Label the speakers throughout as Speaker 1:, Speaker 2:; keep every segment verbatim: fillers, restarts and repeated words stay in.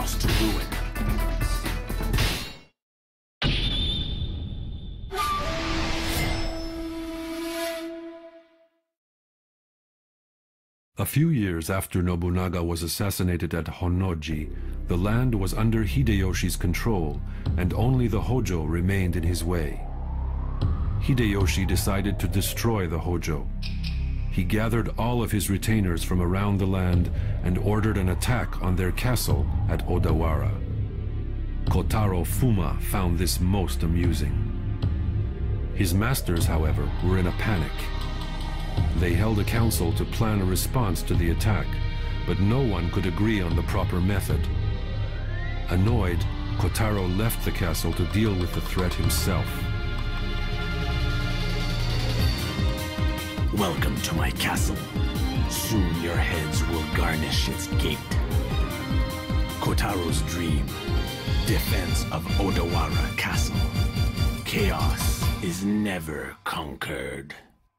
Speaker 1: chaos to ruin.
Speaker 2: A few years after Nobunaga was assassinated at Honnoji, the land was under Hideyoshi's control, and only the Hojo remained in his way. Hideyoshi decided to destroy the Hojo. He gathered all of his retainers from around the land and ordered an attack on their castle at Odawara. Kotaro Fuma found this most amusing. His masters, however, were in a panic. They held a council to plan a response to the attack, but no one could agree on the proper method. Annoyed, Kotaro left the castle to deal with the threat himself.
Speaker 1: Welcome to my castle. Soon your heads will garnish its gate. Kotaro's dream. Defense of Odawara Castle. Chaos is never conquered.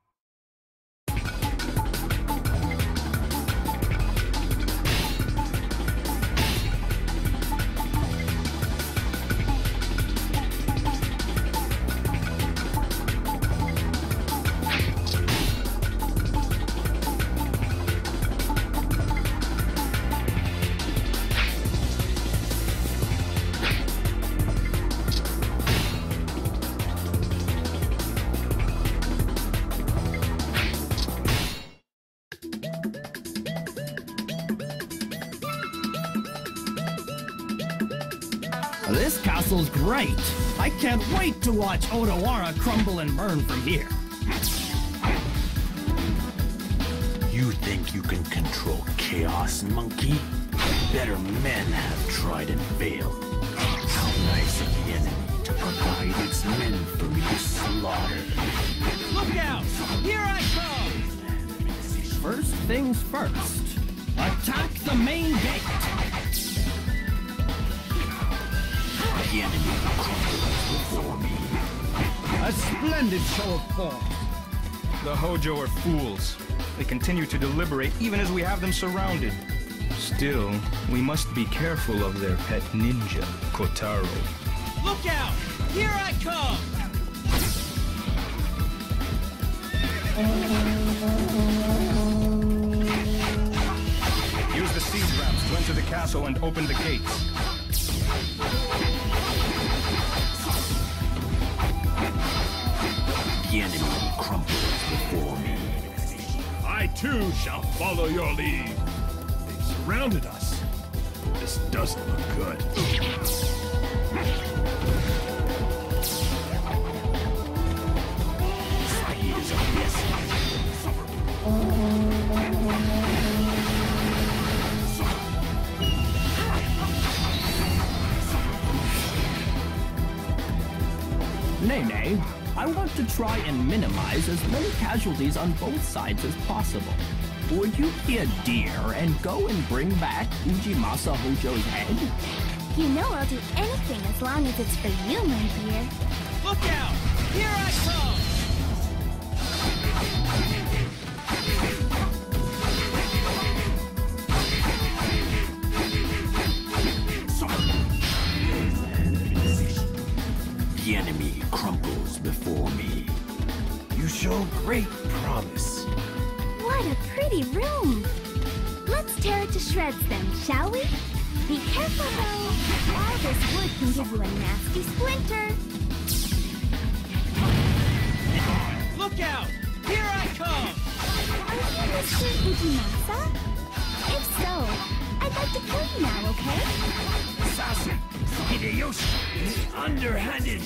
Speaker 3: This castle's great. I can't wait to watch Odawara crumble and burn from here.
Speaker 1: You think you can control chaos, monkey? Better men have tried and failed. How nice of the enemy to provide its men for me to slaughter.
Speaker 3: Look out! Here I come! First things first. Attack the main gate!
Speaker 1: The enemy crumbles before me.
Speaker 3: A splendid show of force.
Speaker 4: The Hojo are fools. They continue to deliberate even as we have them surrounded. Still, we must be careful of their pet ninja, Kotaro.
Speaker 3: Look out! Here I come!
Speaker 4: Use the siege ramps to enter the castle and open the gates.
Speaker 1: The enemy crumbles before me.
Speaker 5: I too shall follow your lead. They've surrounded us. This doesn't look good.
Speaker 1: He is a yes.
Speaker 3: Nene, I want to try and minimize as many casualties on both sides as possible. Would you be a dear and go and bring back Ujimasa Hojo's head?
Speaker 6: You know I'll do anything as long as it's for you, my dear.
Speaker 3: Look out! Here I come!
Speaker 1: The enemy crumbles before me.
Speaker 5: You show great promise.
Speaker 6: What a pretty room. Let's tear it to shreds then, shall we? Be careful though. All this wood can give you a nasty splinter.
Speaker 3: Look out! Here I come!
Speaker 6: Are you Mister Ujimasa? If so, I'd like to kill you now, okay?
Speaker 5: Assassin! Hideyoshi is underhanded!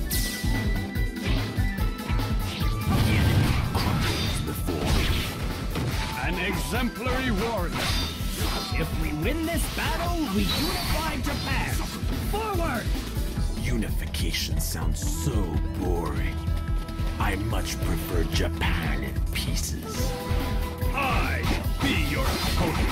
Speaker 1: The enemy crumbles before me.
Speaker 5: An exemplary warrior!
Speaker 3: If we win this battle, we unify Japan! Forward!
Speaker 1: Unification sounds so boring. I much prefer Japan in pieces.
Speaker 5: I be your opponent!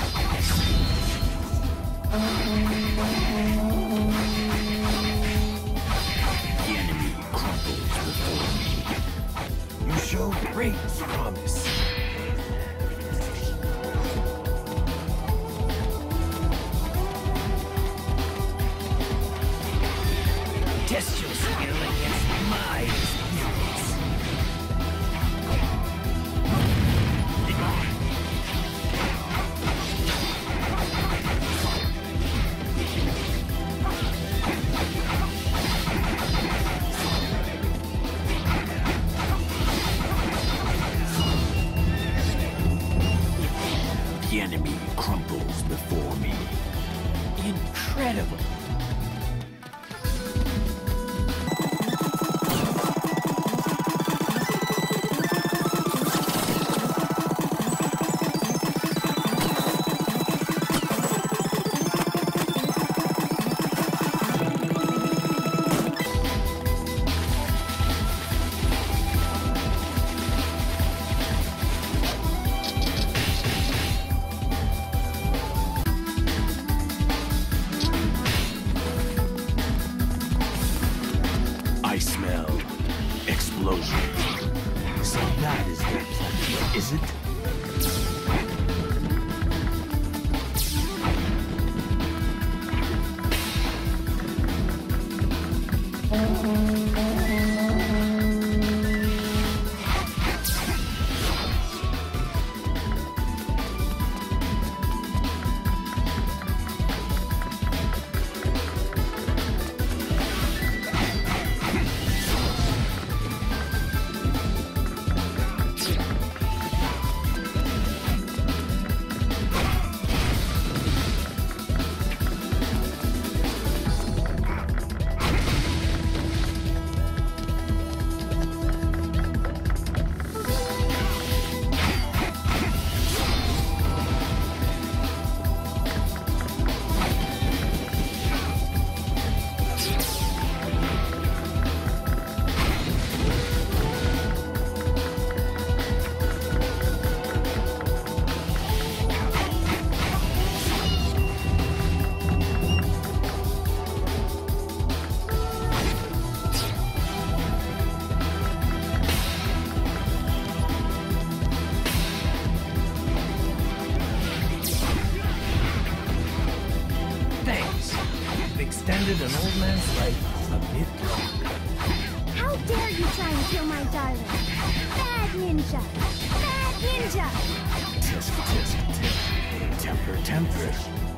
Speaker 1: The enemy crumbles before me.
Speaker 5: You show great promise.
Speaker 1: The enemy crumbles before me.
Speaker 3: Incredible.
Speaker 7: Extended an old man's life a bit longer.
Speaker 6: How dare you try and kill my darling? Bad ninja! Bad ninja!
Speaker 1: Tisk, tisk, tisk. Temper, temper.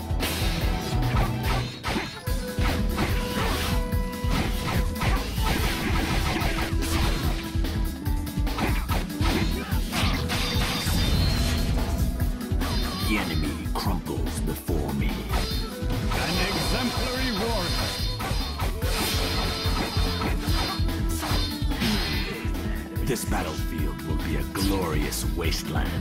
Speaker 1: The enemy crumples before me.
Speaker 5: An exemplary warrior.
Speaker 1: This battlefield will be a glorious wasteland.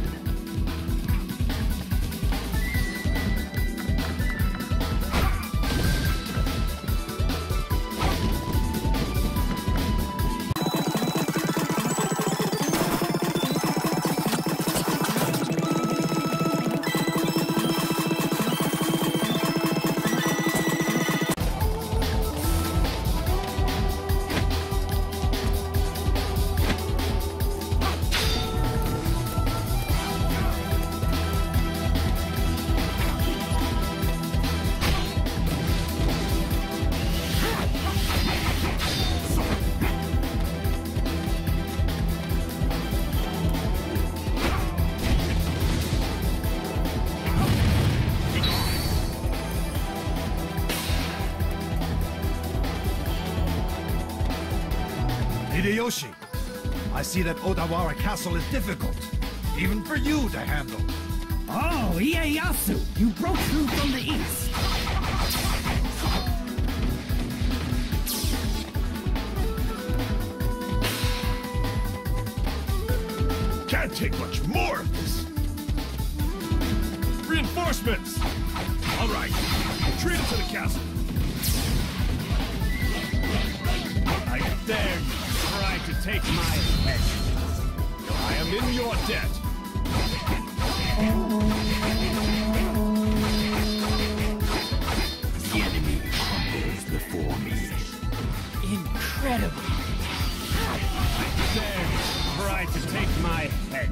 Speaker 5: Hideyoshi, I see that Odawara Castle is difficult, even for you to handle.
Speaker 3: Oh, Ieyasu, you broke through from the east.
Speaker 5: Can't take much more of this. Reinforcements! All right, retreat to the castle. I dare you try to take my head. I am in your debt.
Speaker 1: The enemy crumbles before me.
Speaker 3: Incredible.
Speaker 5: I dare you try to take my head.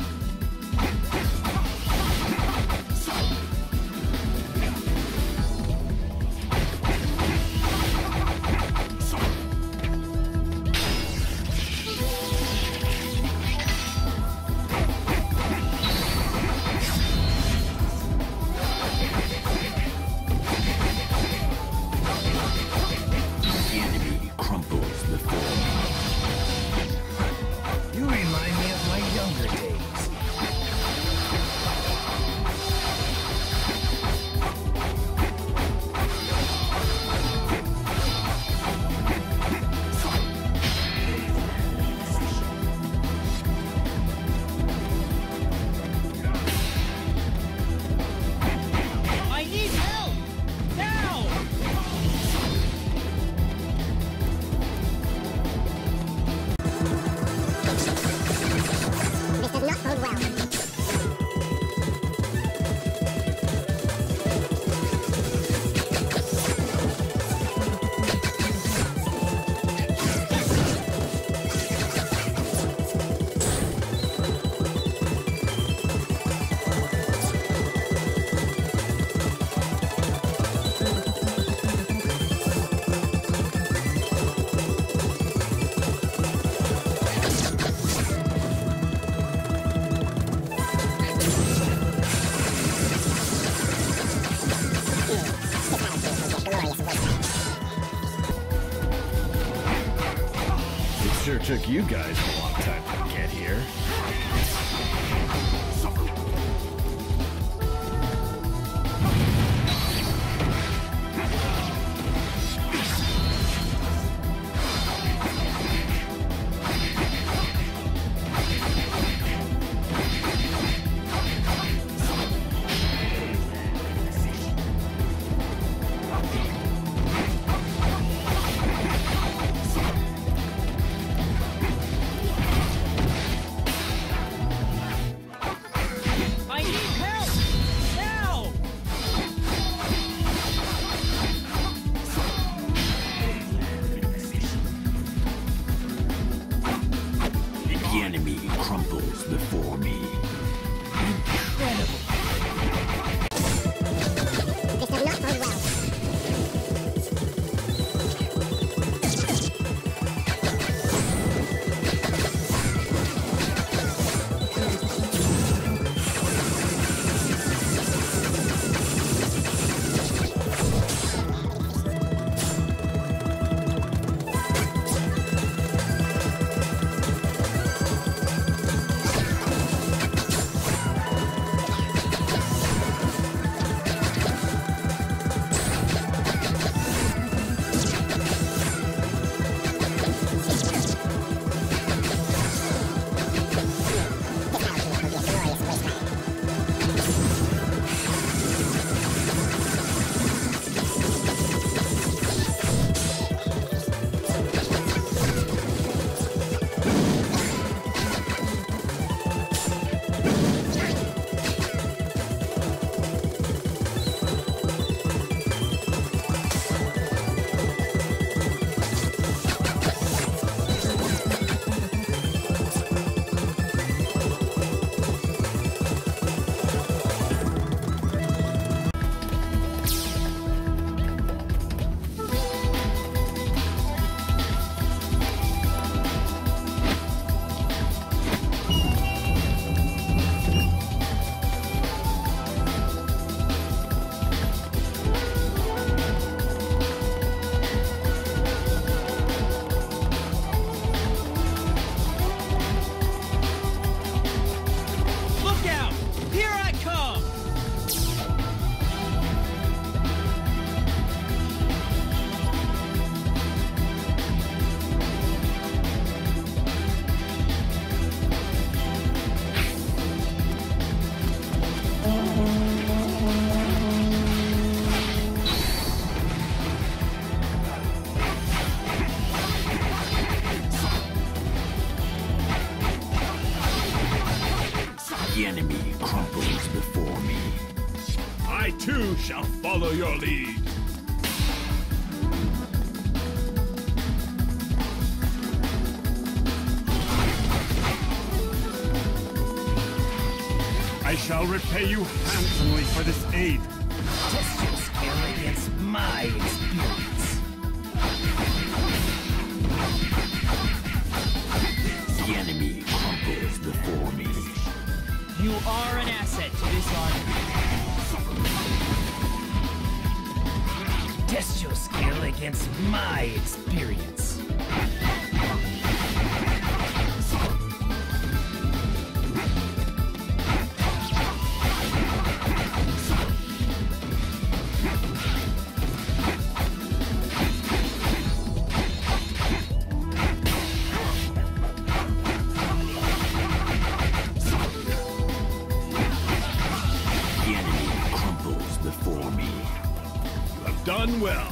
Speaker 5: Took you guys a long time to get here. Shall follow your lead. I shall repay you handsomely for this aid.
Speaker 7: Test your skill against my experience.
Speaker 1: The enemy crumples before me.
Speaker 8: You are an asset to this army.
Speaker 7: Test your skill against my experience.
Speaker 1: The enemy crumples before me.
Speaker 5: You have done well.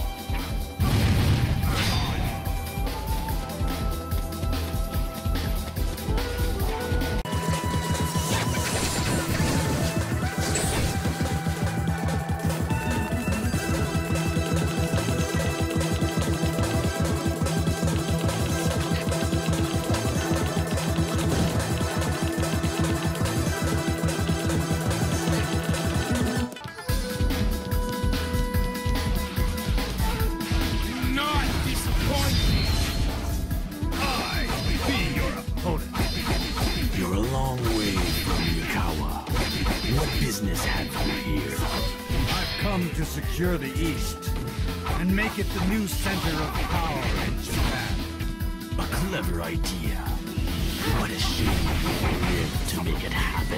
Speaker 9: To secure the East and make it the new center of power in Japan.
Speaker 1: A clever idea. What a shame you won't live to make it happen.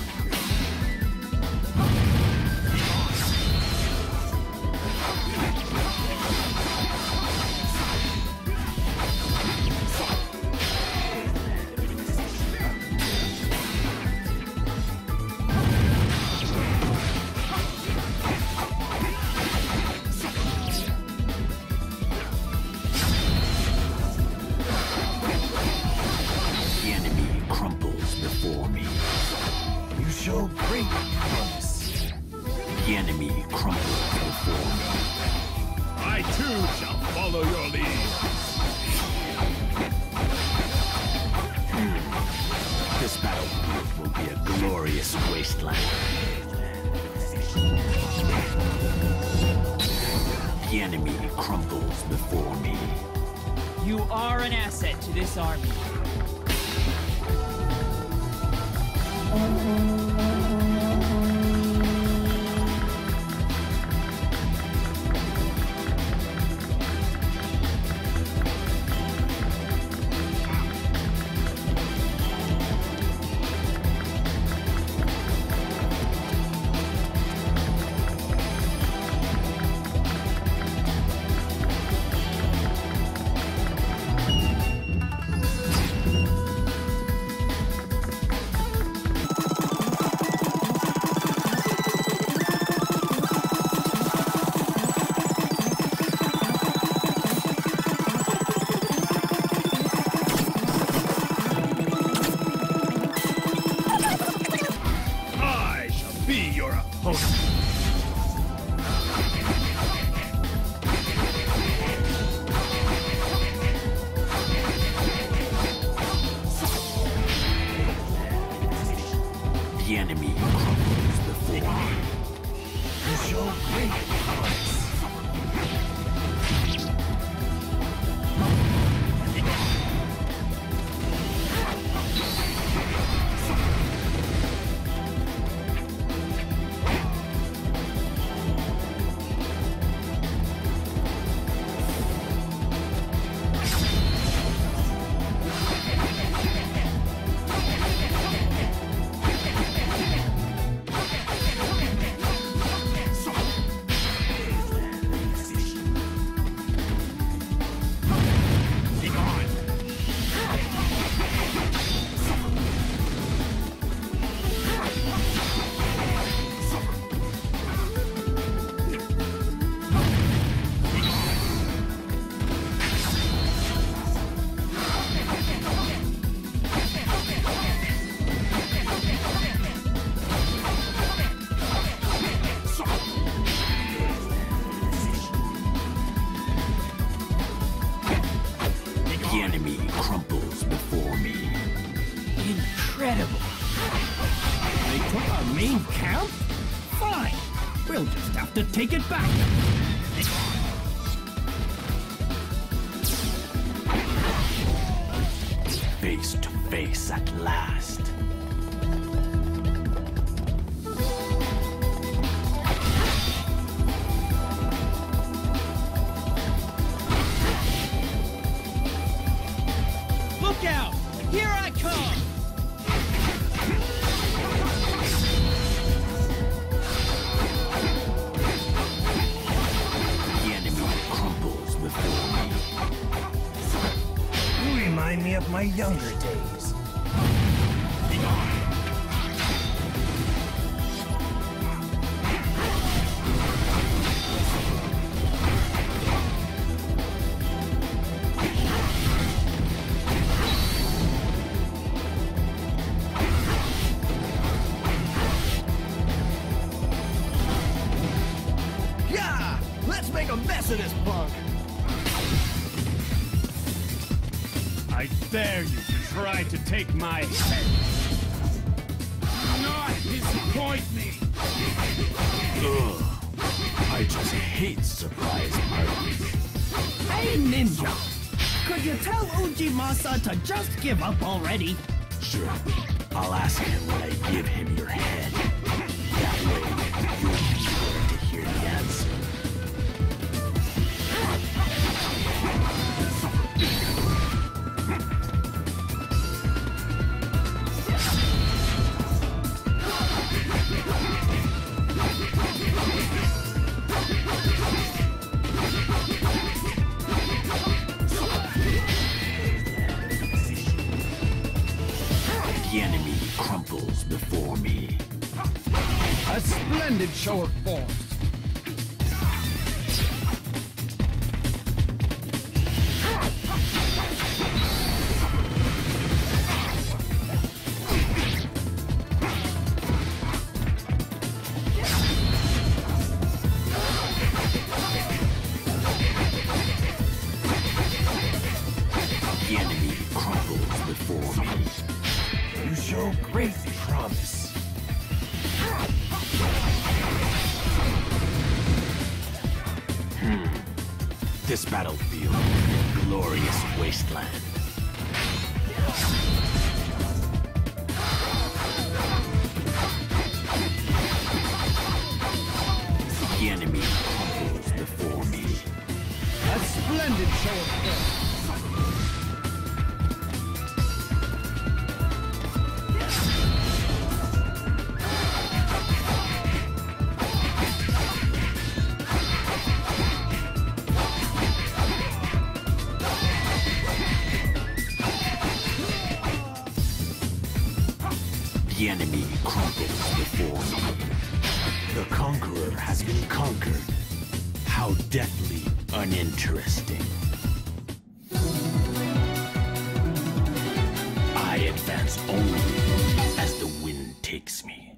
Speaker 3: Take it back!
Speaker 1: Face to face at last.
Speaker 8: Look out! Here I come!
Speaker 7: Me of my younger days.
Speaker 9: Yeah! Let's make a mess of this punk! I dare you to try to take my head. Do not disappoint me.
Speaker 1: Ugh. I just hate surprise parties.
Speaker 3: Hey, Ninja! Could you tell Ujimasa to just give up already?
Speaker 1: Sure. I'll ask him when I give him your head. That way, you'll be sure to hear the answer.
Speaker 9: splendid show of force.
Speaker 1: The enemy crumbles before me.
Speaker 7: You show great promise.
Speaker 1: Hmm. This battlefield, glorious wasteland. The enemy crumbles before me.
Speaker 9: A splendid show of force.
Speaker 1: The enemy crumbles before me. The conqueror has been conquered. How deathly uninteresting. I advance only as the wind takes me.